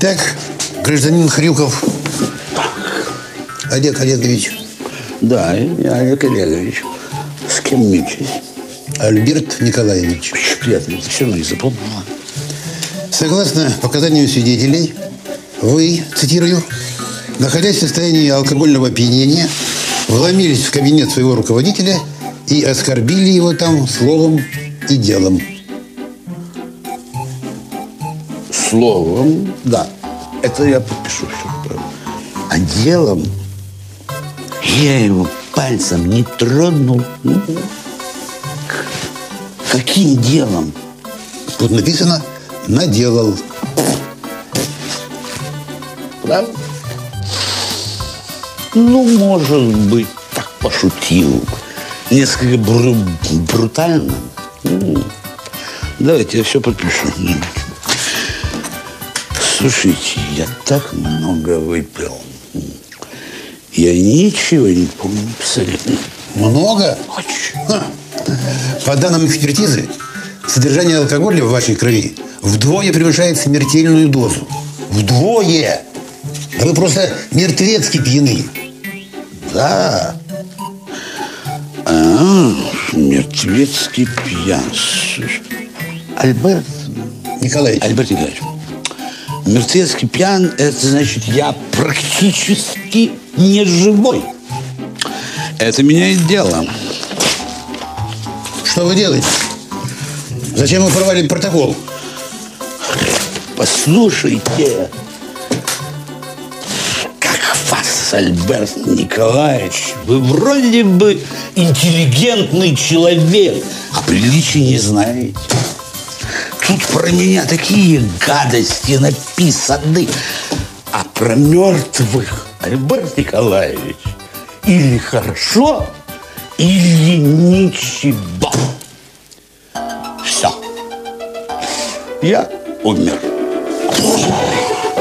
Итак, гражданин Хрюков Олег Олегович. Да, я Олег Олегович. С кем мечусь? Альберт Николаевич. Приятно, это все равно не запомнила. Согласно показаниям свидетелей, вы, цитирую, находясь в состоянии алкогольного опьянения, вломились в кабинет своего руководителя и оскорбили его там словом и делом. Словом, да, это я подпишу все. А делом я его пальцем не тронул. Каким делом? Тут написано «наделал». Правда? Ну, может быть, так пошутил. Несколько брутально. Давайте я все подпишу. Слушайте, я так много выпил. Я ничего не помню абсолютно. Много? Очень. По данным экспертизы, содержание алкоголя в вашей крови вдвое превышает смертельную дозу. Вдвое! Да вы просто мертвецки пьяны. Да. Мертвецкий пьян. Альберт Николаевич. Альберт Николаевич. Мертвецкий пьян, это значит, я практически не живой. Это меняет дело. Что вы делаете? Зачем вы порвали протокол? Послушайте, как вас, Альберт Николаевич, вы вроде бы интеллигентный человек, а приличия не знаете. Тут про меня такие гадости написаны, а про мертвых, Альберт Николаевич, или хорошо, или ничего. Все. Я умер.